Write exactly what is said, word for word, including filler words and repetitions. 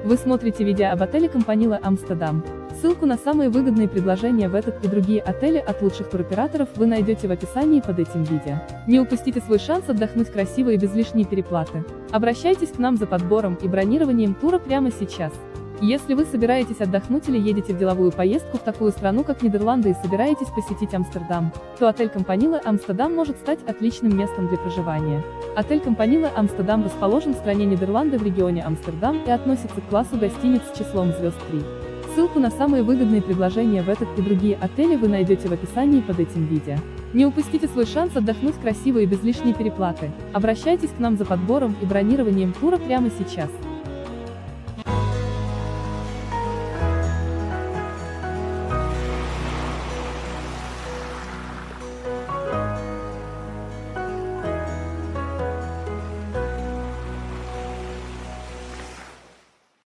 Вы смотрите видео об отеле Кампанила Амстердам. Ссылку на самые выгодные предложения в этот и другие отели от лучших туроператоров вы найдете в описании под этим видео. Не упустите свой шанс отдохнуть красиво и без лишней переплаты. Обращайтесь к нам за подбором и бронированием тура прямо сейчас. Если вы собираетесь отдохнуть или едете в деловую поездку в такую страну, как Нидерланды, и собираетесь посетить Амстердам, то отель Кампанила Амстердам может стать отличным местом для проживания. Отель Кампанила Амстердам расположен в стране Нидерланды в регионе Амстердам и относится к классу гостиниц с числом звезд три. Ссылку на самые выгодные предложения в этот и другие отели вы найдете в описании под этим видео. Не упустите свой шанс отдохнуть красиво и без лишней переплаты. Обращайтесь к нам за подбором и бронированием тура прямо сейчас.